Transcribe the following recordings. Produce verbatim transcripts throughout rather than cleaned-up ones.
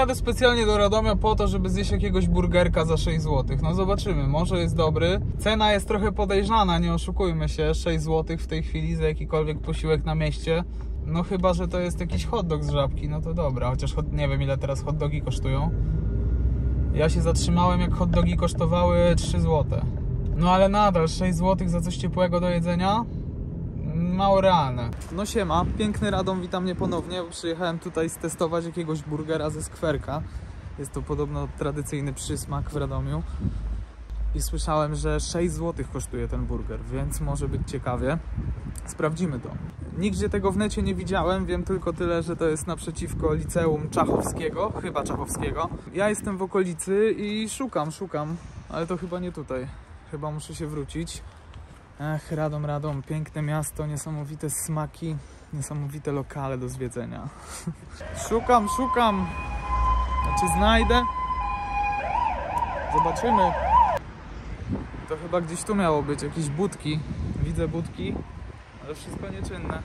jadę specjalnie do Radomia po to, żeby zjeść jakiegoś burgerka za sześć złotych. No zobaczymy, może jest dobry. Cena jest trochę podejrzana, nie oszukujmy się. sześć złotych w tej chwili za jakikolwiek posiłek na mieście. No chyba, że to jest jakiś hot dog z Żabki, no to dobra. Chociaż nie wiem, ile teraz hot dogi kosztują. Ja się zatrzymałem, jak hot dogi kosztowały trzy złote. No ale nadal sześć złotych za coś ciepłego do jedzenia? Mało realne. No siema, piękny Radom, witam mnie ponownie. Przyjechałem tutaj stestować jakiegoś burgera ze skwerka. Jest to podobno tradycyjny przysmak w Radomiu. I słyszałem, że sześć złotych kosztuje ten burger, więc może być ciekawie. Sprawdzimy to. Nigdzie tego w necie nie widziałem, wiem tylko tyle, że to jest naprzeciwko liceum Czachowskiego, chyba Czachowskiego. Ja jestem w okolicy i szukam, szukam, ale to chyba nie tutaj. Chyba muszę się wrócić. Ech, Radom, Radom, piękne miasto, niesamowite smaki, niesamowite lokale do zwiedzenia. Szukam, szukam. Czy znajdę? Zobaczymy. To chyba gdzieś tu miało być, jakieś budki. Widzę budki, ale wszystko nieczynne.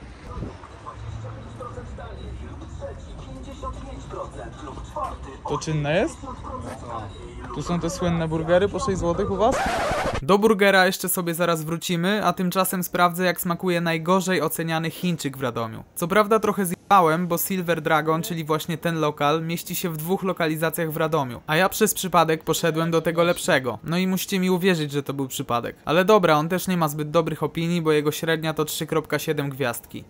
To czynne jest? Tu są te słynne burgery po sześć złotych u was? Do burgera jeszcze sobie zaraz wrócimy, a tymczasem sprawdzę, jak smakuje najgorzej oceniany Chińczyk w Radomiu. Co prawda trochę zjebałem, bo Silver Dragon, czyli właśnie ten lokal, mieści się w dwóch lokalizacjach w Radomiu. A ja przez przypadek poszedłem do tego lepszego. No i musicie mi uwierzyć, że to był przypadek. Ale dobra, on też nie ma zbyt dobrych opinii, bo jego średnia to trzy przecinek siedem gwiazdki.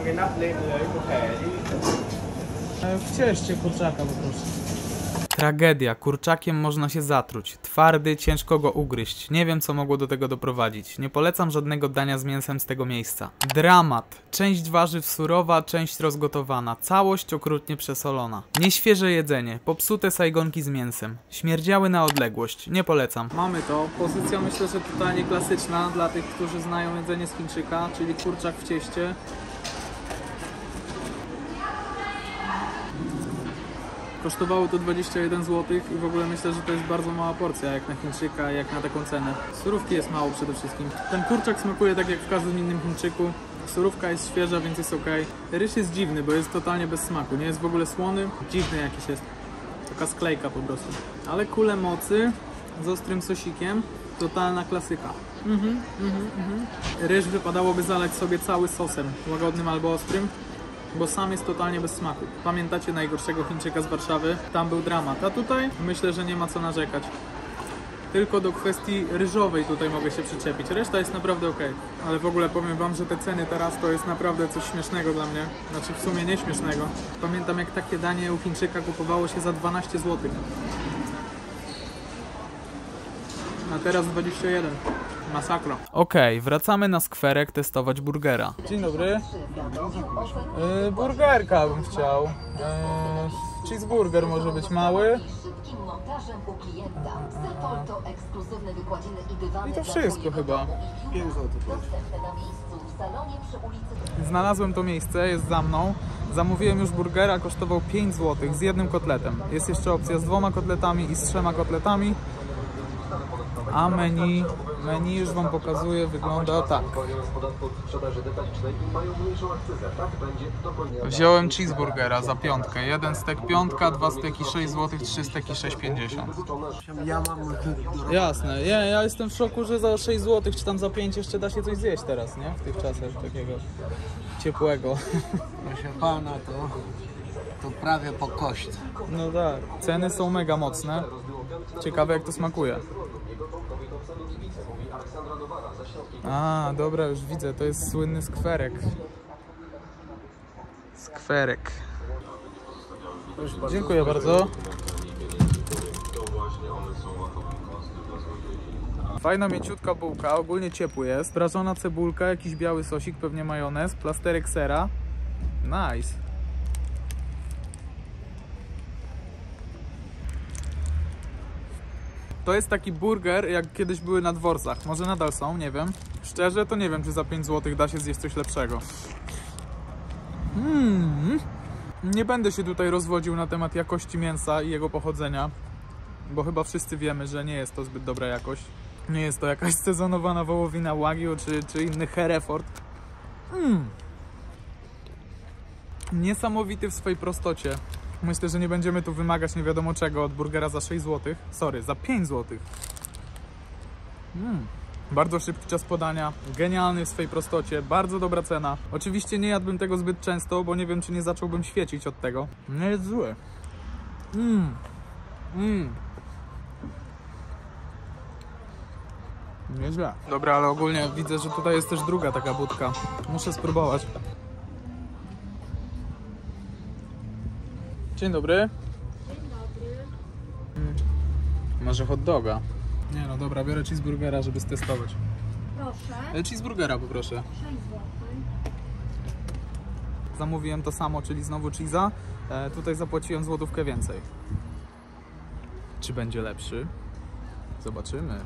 W cieście kurczaka poproszę. Tragedia, kurczakiem można się zatruć. Twardy, ciężko go ugryźć. Nie wiem, co mogło do tego doprowadzić. Nie polecam żadnego dania z mięsem z tego miejsca. Dramat. Część warzyw surowa, część rozgotowana. Całość okrutnie przesolona. Nieświeże jedzenie. Popsute sajgonki z mięsem. Śmierdziały na odległość. Nie polecam. Mamy to. Pozycja myślę, że totalnie klasyczna dla tych, którzy znają jedzenie z Chińczyka, czyli kurczak w cieście. Kosztowało to dwadzieścia jeden złotych i w ogóle myślę, że to jest bardzo mała porcja jak na Chińczyka, jak na taką cenę. Surówki jest mało przede wszystkim. Ten kurczak smakuje tak jak w każdym innym Chińczyku. Surówka jest świeża, więc jest ok. Ryż jest dziwny, bo jest totalnie bez smaku. Nie jest w ogóle słony. Dziwny jakiś jest. Taka sklejka po prostu. Ale kule mocy z ostrym sosikiem. Totalna klasyka. Mhm, mhm, mhm. Ryż wypadałoby zalać sobie cały sosem. Łagodnym albo ostrym. Bo sam jest totalnie bez smaku. Pamiętacie najgorszego Chińczyka z Warszawy? Tam był dramat, a tutaj myślę, że nie ma co narzekać. Tylko do kwestii ryżowej tutaj mogę się przyczepić. Reszta jest naprawdę ok. Ale w ogóle powiem wam, że te ceny teraz to jest naprawdę coś śmiesznego dla mnie. Znaczy w sumie nieśmiesznego. Pamiętam, jak takie danie u Chińczyka kupowało się za dwanaście złotych. A teraz dwadzieścia jeden. Masakra. Okej, okay, wracamy na skwerek testować burgera. Dzień dobry. Yy, burgerka bym chciał. Yy, cheeseburger może być mały. I to wszystko chyba. Znalazłem to miejsce, jest za mną. Zamówiłem już burgera, kosztował pięć złotych z jednym kotletem. Jest jeszcze opcja z dwoma kotletami i z trzema kotletami. A menu, menu już wam pokazuję, wygląda tak. Wziąłem cheeseburgera za piątkę. Jeden stek piątka, dwa steki sześć złotych, trzy steki sześć pięćdziesiąt. Jasne, ja, ja jestem w szoku, że za sześć złotych czy tam za pięć jeszcze da się coś zjeść teraz, nie? W tych czasach takiego ciepłego. Proszę pana, to, to prawie po kość. No tak, ceny są mega mocne. Ciekawe jak to smakuje. A, dobra, już widzę, to jest słynny skwerek. Skwerek. Dziękuję bardzo. Fajna, mięciutka bułka, ogólnie ciepły jest. Prażona cebulka, jakiś biały sosik, pewnie majonez, plasterek sera. Nice. To jest taki burger, jak kiedyś były na dworcach. Może nadal są, nie wiem. Szczerze, to nie wiem, czy za pięć złotych da się zjeść coś lepszego. Mm. Nie będę się tutaj rozwodził na temat jakości mięsa i jego pochodzenia, bo chyba wszyscy wiemy, że nie jest to zbyt dobra jakość. Nie jest to jakaś sezonowana wołowina Wagyu czy, czy inny Hereford. Mm. Niesamowity w swojej prostocie. Myślę, że nie będziemy tu wymagać nie wiadomo czego od burgera za sześć złotych. Sorry, za pięć złotych. Mm. Bardzo szybki czas podania, genialny w swej prostocie, bardzo dobra cena. Oczywiście nie jadłbym tego zbyt często, bo nie wiem, czy nie zacząłbym świecić od tego. Nie jest zły. Mmm. Mmm. Nieźle. Dobra, ale ogólnie widzę, że tutaj jest też druga taka budka. Muszę spróbować. Dzień dobry. Dzień dobry. Mm. Może hot doga? Nie no dobra, biorę cheeseburgera, żeby stestować. Proszę. E, Cheeseburgera poproszę. sześć złotych. Zamówiłem to samo, czyli znowu cheese'a. E, tutaj zapłaciłem złotówkę więcej. Czy będzie lepszy? Zobaczymy.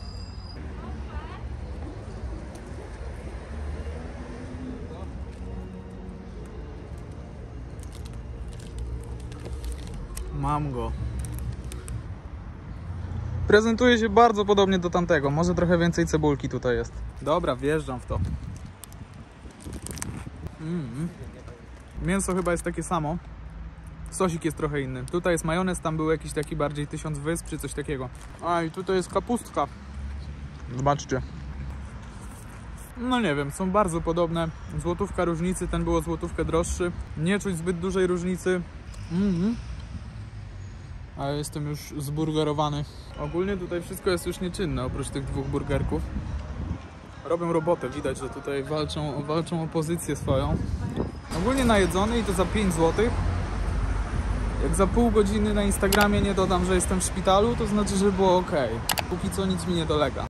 Mam go. Prezentuje się bardzo podobnie do tamtego. Może trochę więcej cebulki tutaj jest. Dobra, wjeżdżam w to. Mm. Mięso chyba jest takie samo. Sosik jest trochę inny. Tutaj jest majonez, tam był jakiś taki bardziej tysiąc wysp czy coś takiego. A i tutaj jest kapustka. Zobaczcie. No nie wiem, są bardzo podobne. Złotówka różnicy, ten było złotówkę droższy. Nie czuć zbyt dużej różnicy. Mm. Ale jestem już zburgerowany. Ogólnie tutaj wszystko jest już nieczynne, oprócz tych dwóch burgerków. Robią robotę, widać, że tutaj walczą, walczą o pozycję swoją. Ogólnie najedzony i to za pięć złotych. Jak za pół godziny na Instagramie nie dodam, że jestem w szpitalu, to znaczy, że było ok. Póki co nic mi nie dolega.